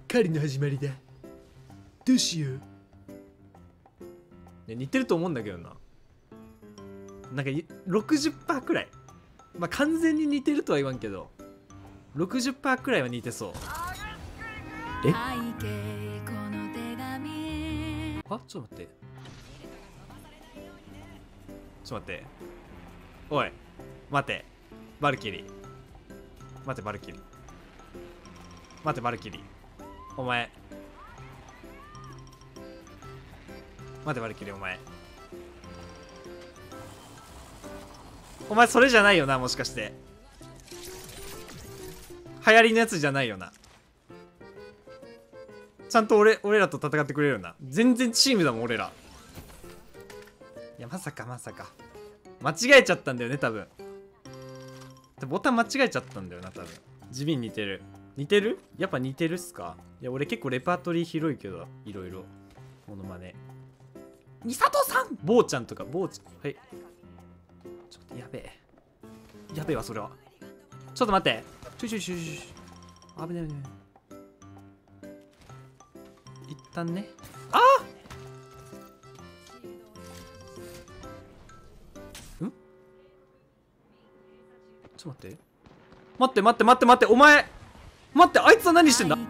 狩りの始まりだ。どうしよう。似てると思うんだけどな。なんか 60% くらい。まあ完全に似てるとは言わんけど 60% くらいは似てそう。え、あ、ちょっと待って、ちょっと待って、おい待てバルキリー、待てバルキリー、待てバルキリー、お前待てバルキリー、お前それじゃないよな、もしかして流行りのやつじゃないよな。ちゃんと俺らと戦ってくれるよな。全然チームだもん俺ら。いやまさか間違えちゃったんだよね多分。ボタン間違えちゃったんだよな多分。地味に似てる。やっぱ似てるっすか。いや俺結構レパートリー広いけど、いろいろモノマネ。ミサトさん、坊ちゃんとか、坊ちゃん、はい。ちょっとやべえわそれは。ちょっと待って、ちょ危ねえ。一旦ね。ああ、ん、ちょっと待って、お前待って、あいつは何してんだ。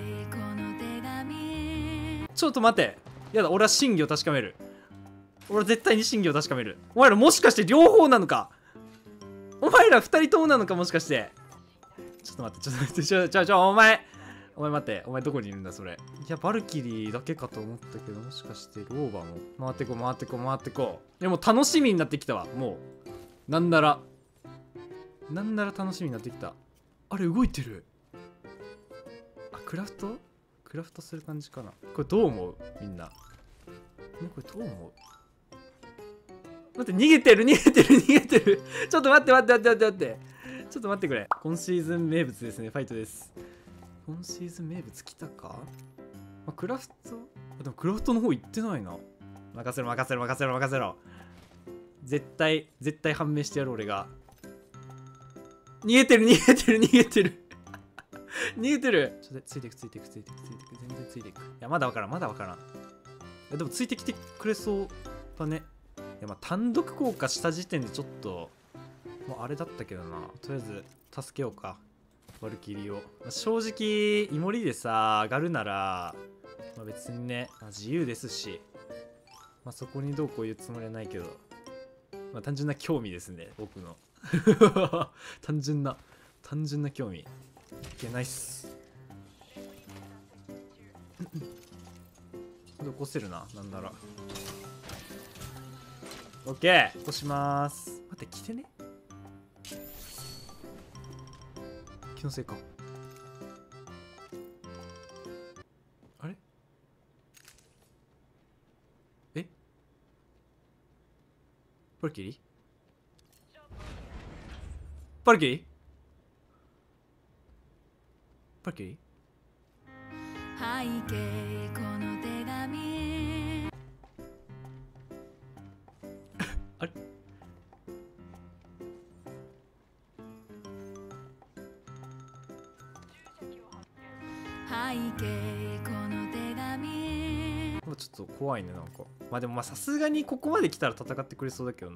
ちょっと待って、やだ、俺は真偽を確かめる。俺は絶対に真偽を確かめる。お前らもしかして両方なのか。お前ら二人ともなのか、もしかして。ちょっと待って、お前待って、お前どこにいるんだそれ。いやバルキリーだけかと思ったけど、もしかしてローバも回ってこう。いやもう楽しみになってきたわ。もうなんなら楽しみになってきた。あれ動いてる。あ、クラフトする感じかな。これどう思うみんな。これどう思う。待って、逃げてるちょっと待って、ちょっと待ってくれ。今シーズン名物ですね、ファイトです。今シーズン名物来たか。まあ、クラフト、でもクラフトの方行ってないな。任せろ。絶対判明してやる俺が。逃げてる逃げてる。ちょっとついていく、全然ついていく。いやまだわからん。いやでもついてきてくれそうだね。いやまあ単独降下した時点でちょっともうあれだったけどな。とりあえず助けようか、バルキリーを。まあ、正直イモリでさ上がるなら、まあ、別にね、まあ、自由ですし、まあ、そこにどうこう言うつもりはないけど、まあ、単純な興味ですね僕の単純な興味。いけないっす。起こせるな、なんなら。オッケー、起こしまーす。待って、来てね。気のせいか。あれ、え、バルキリーバルキリーあれ、ちょっと怖いねなんか。まあでもまあさすがにここまで来たら戦ってくれそうだけどな。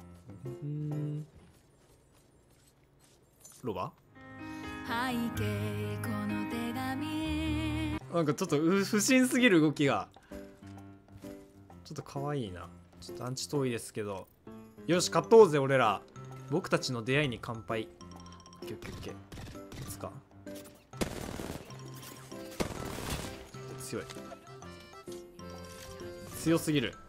ロバなんかちょっと不審すぎる動きが。ちょっと可愛いな。ちょっとアンチ遠いですけど、よし勝とうぜ俺ら。僕たちの出会いに乾杯。オッケー。いつか強すぎる。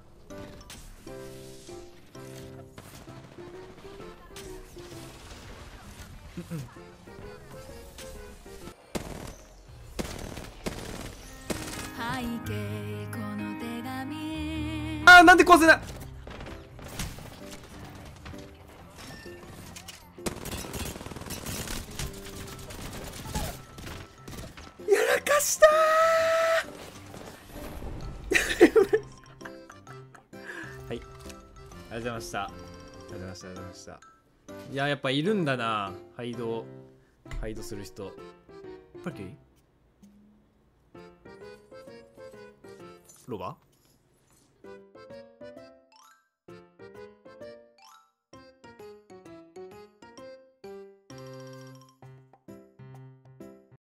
あー、なんで壊せない。やらかしたはい、ありがとうございました。いややっぱいるんだな、ハイドする人。バルキリーロバ